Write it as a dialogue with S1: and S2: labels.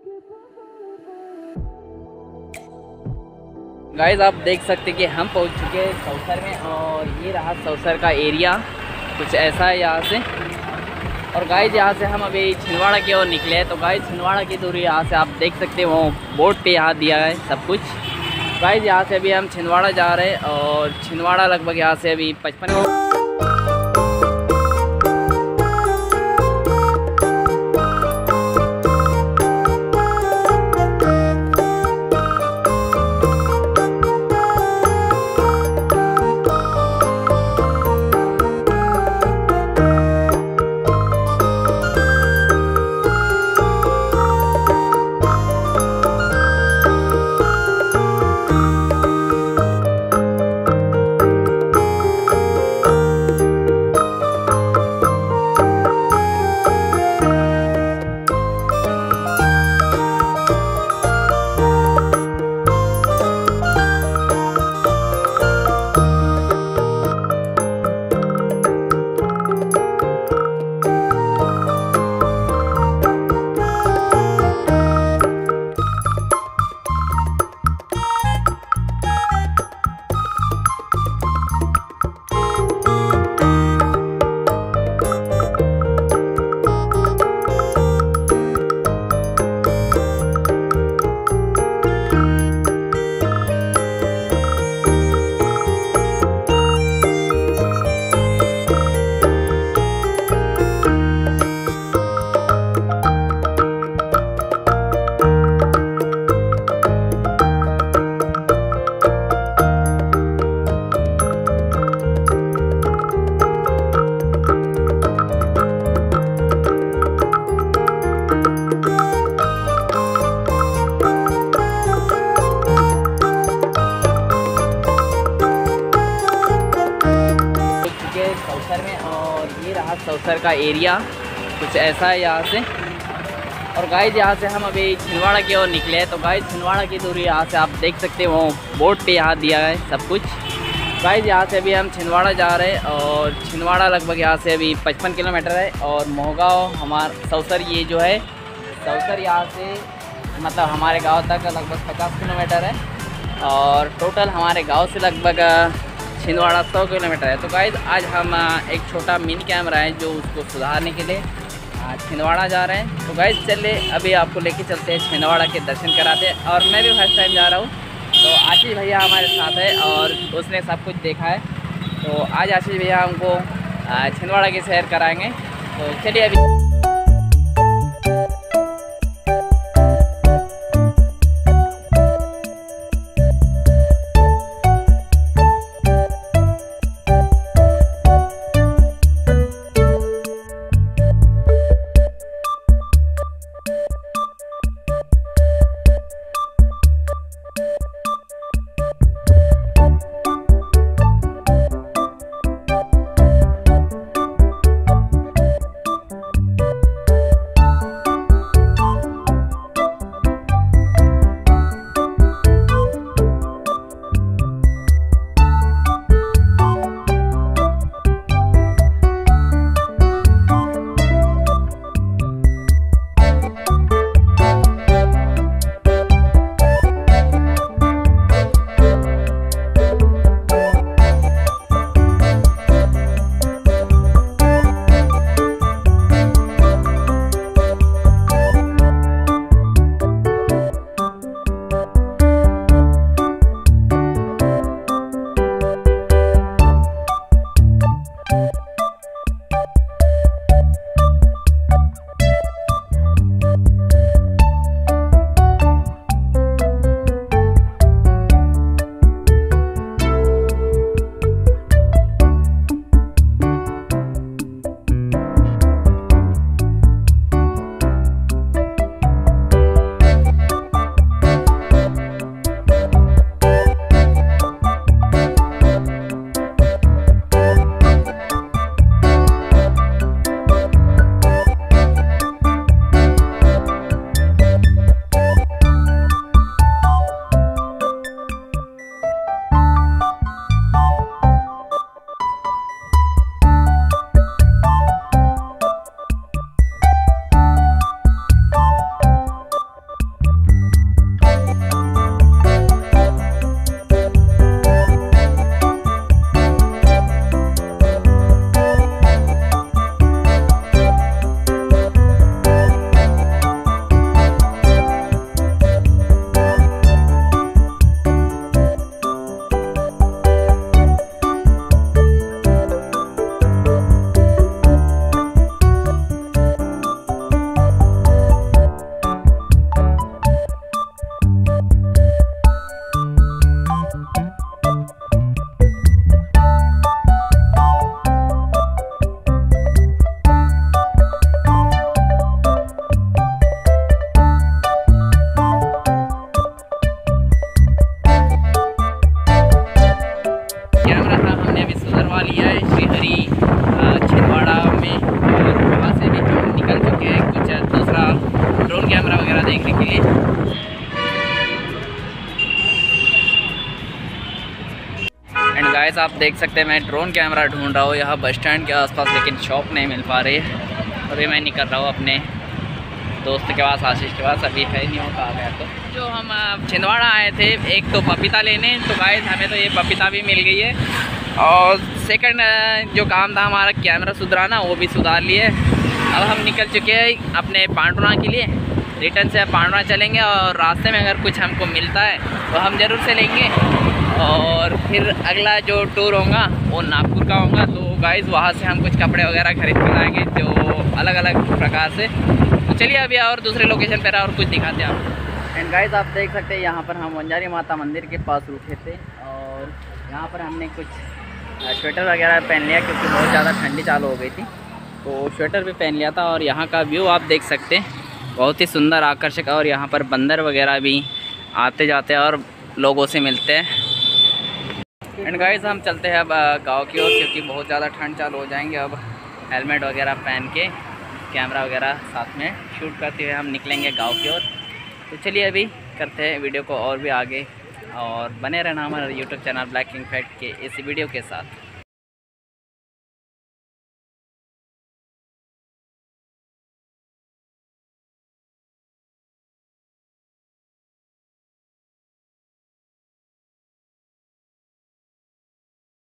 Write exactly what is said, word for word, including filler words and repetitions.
S1: Guys आप देख सकते हैं कि हम पहुंच चुके हैं सौसर में और ये रहा सौसर का एरिया कुछ ऐसा है यहाँ से। और गाइस यहाँ से हम अभी छिंदवाड़ा की ओर निकले हैं। तो गाइस छिंदवाड़ा की दूरी यहाँ से आप देख सकते हैं, वो बोर्ड पे यहाँ दिया है सब कुछ। गाइस यहाँ से अभी हम छिंदवाड़ा जा रहे हैं और छिंदवाड़ा लगभग यहाँ से अभी पचपन सौसर में और ये रहा सौसर का एरिया कुछ ऐसा है यहाँ से। और गाइस यहाँ से हम अभी छिंदवाड़ा की ओर निकले हैं। तो गाइस छिंदवाड़ा की दूरी यहाँ से आप देख सकते हैं, वो बोर्ड पे यहाँ दिया है सब कुछ। गाइस यहाँ से अभी हम छिंदवाड़ा जा रहे हैं और छिंदवाड़ा लगभग यहाँ से अभी पचपन किलोमीटर है। और मोहगांव हमारा सौसर ये जो है सौसर यहाँ से मतलब हमारे गाँव तक लगभग पचास किलोमीटर है और टोटल हमारे गाँव से लगभग छिंदवाड़ा सौ किलोमीटर है। तो गाइस आज हम एक छोटा मिनी कैमरा है जो उसको सुधारने के लिए छिंदवाड़ा जा रहे हैं। तो गाइस चलिए अभी आपको लेके चलते हैं, छिंदवाड़ा के दर्शन कराते हैं। और मैं भी फर्स्ट टाइम जा रहा हूँ, तो आशीष भैया हमारे साथ है और उसने सब कुछ देखा है। तो आज आशीष भैया हमको छिंदवाड़ा की सैर कराएँगे। तो चलिए अभी वगैरह देखने के लिए। एंड गाइस आप देख सकते हैं मैं ड्रोन कैमरा ढूंढ रहा हूँ यहाँ बस स्टैंड के आसपास, लेकिन शॉप नहीं मिल पा रही है। अभी मैं निकल रहा हूँ अपने दोस्त के पास, आशीष के पास, अभी है नहीं होता आ गया। तो जो हम छिंदवाड़ा आए थे एक तो पपीता लेने, तो गाइस हमें तो ये पपीता भी मिल गई है। और सेकंड जो काम था हमारा कैमरा सुधराना, वो भी सुधार लिए। अब हम निकल चुके हैं अपने पांडुना के लिए, रिटर्न से पांडुना चलेंगे और रास्ते में अगर कुछ हमको मिलता है तो हम ज़रूर से लेंगे। और फिर अगला जो टूर होगा वो नागपुर का होगा, तो गाइस वहाँ से हम कुछ कपड़े वगैरह खरीद कर लाएँगे जो अलग अलग प्रकार से। तो चलिए अभी और दूसरे लोकेशन पर और कुछ दिखाते हैं आपको। एंड गाइस आप देख सकते हैं यहाँ पर हम वंजारी माता मंदिर के पास रुके थे और यहाँ पर हमने कुछ स्वेटर वगैरह पहन लिया क्योंकि बहुत ज़्यादा ठंडी चालू हो गई थी, तो स्वेटर भी पहन लिया था। और यहाँ का व्यू आप देख सकते हैं, बहुत ही सुंदर आकर्षक। और यहाँ पर बंदर वगैरह भी आते जाते हैं और लोगों से मिलते हैं। एंड गाइस हम चलते हैं अब गांव की ओर क्योंकि बहुत ज़्यादा ठंड चालू हो जाएंगे। अब हेलमेट वगैरह पहन के कैमरा वगैरह साथ में शूट करते हुए हम निकलेंगे गाँव की ओर। तो चलिए अभी करते हैं वीडियो को और भी आगे, और बने रहना हमारे YouTube channel black king fact के इस वीडियो के साथ।